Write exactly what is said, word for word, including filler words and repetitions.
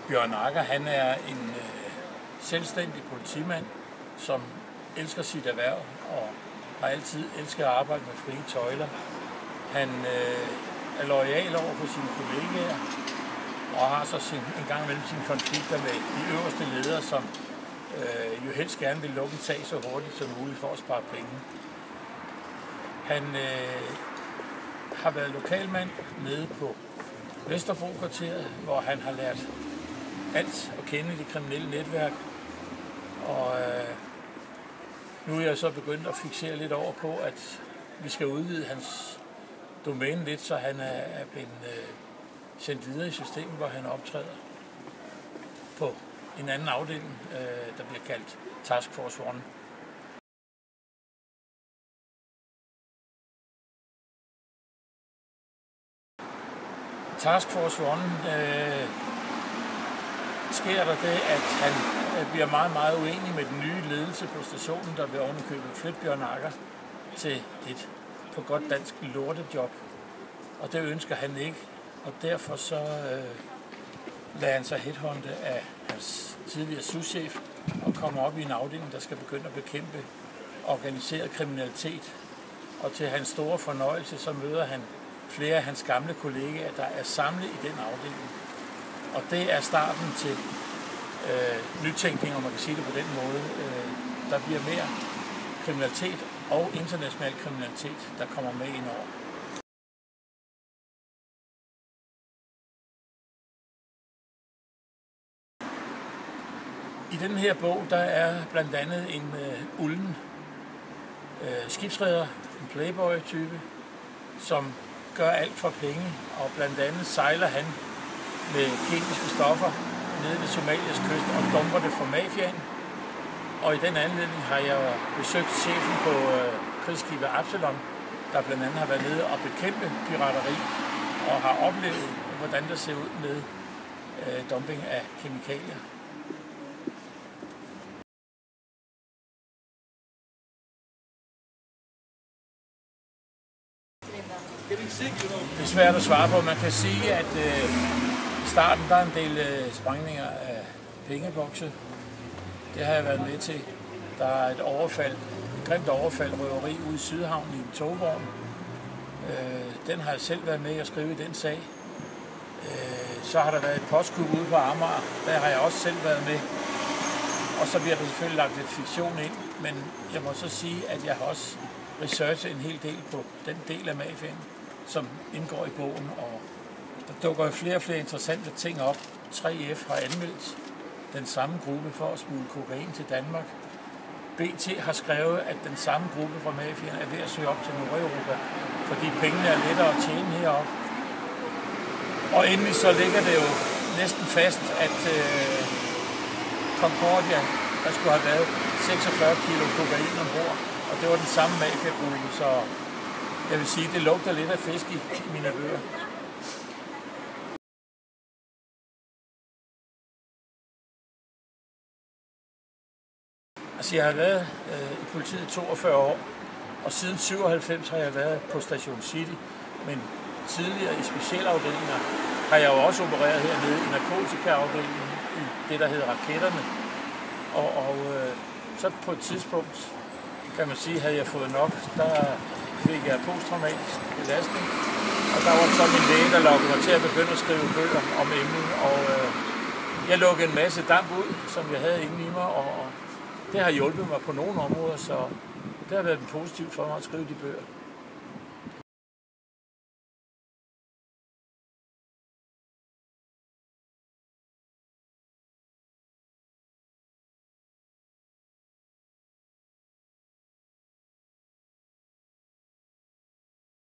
Bjørn Agger, han er en øh, selvstændig politimand, som elsker sit erhverv og har altid elsket at arbejde med frie tøjler. Han øh, er loyal over for sine kollegaer og har så sin, en gang imellem sine konflikter med de øverste ledere, som øh, jo helst gerne vil lukke en sag så hurtigt som muligt for at spare penge. Han øh, har været lokalmand nede på Vesterbro-kvarteret, hvor han har lært alt at kende i det kriminelle netværk. Og øh, nu er jeg så begyndt at fiksere lidt over på, at vi skal udvide hans domæne lidt, så han er, er blevet øh, sendt videre i systemet, hvor han optræder på en anden afdeling, øh, der bliver kaldt Task Force One. Task Force One øh, sker der det, at han bliver meget, meget uenig med den nye ledelse på stationen, der bliver ovenikøbet flyttet Bjørn Agger til et på godt dansk lortejob. Og det ønsker han ikke, og derfor så øh, lader han sig headhunte af hans tidligere souschef og kommer op i en afdeling, der skal begynde at bekæmpe organiseret kriminalitet. Og til hans store fornøjelse, så møder han flere af hans gamle kollegaer, der er samlet i den afdeling. Og det er starten til øh, nytænkning, om man kan sige det på den måde. Øh, der bliver mere kriminalitet og international kriminalitet, der kommer med ind over. I den her bog, der er blandt andet en øh, ulden øh, skibsreder, en playboy-type, som gør alt for penge, og blandt andet sejler han med kemiske stoffer nede ved Somalias kyst og dumper det for mafiaen. Og i den anledning har jeg besøgt chefen på øh, krigsskibet Absalon, der blandt andet har været nede og bekæmpe pirateri, og har oplevet, hvordan det ser ud med øh, dumping af kemikalier. Det er svært at svare på. Man kan sige, at øh, i starten der er en del øh, sprængninger af pengebokse. Det har jeg været med til. Der er et overfald, et grimt overfald, røveri ude i Sydhavn i en togvogn. Øh, den har jeg selv været med at skrive i den sag. Øh, så har der været et postkub ude på Amager. Der har jeg også selv været med. Og så bliver der selvfølgelig lagt lidt fiktion ind. Men jeg må så sige, at jeg har også researchet en hel del på den del af mafiaen, som indgår i bogen, og der dukker jo flere og flere interessante ting op. tre F har anmeldt den samme gruppe for at smugle kokain til Danmark. B T har skrevet, at den samme gruppe fra mafiaen er ved at søge op til Nordeuropa, fordi pengene er lettere at tjene heroppe. Og endelig så ligger det jo næsten fast, at øh, Concordia, der skulle have været seksogfyrre kilo kokain ombord, og det var den samme mafiagruppe, så jeg vil sige, det lugter lidt af fisk i mine bøger. Altså, jeg har været øh, i politiet i toogfyrre år, og siden syvoghalvfems har jeg været på Station City, men tidligere i specialafdelinger har jeg jo også opereret hernede i narkotikaafdelingen, i det, der hedder Raketterne. Og, og øh, så på et tidspunkt, kan man sige, havde jeg fået nok, der fik jeg posttraumatisk belastning, og der var så min læge, der lukkede mig til at begynde at skrive bøger om emnet, og øh, jeg lukkede en masse damp ud, som jeg havde inde i mig, og, og det har hjulpet mig på nogle områder, så det har været positivt for mig at skrive de bøger.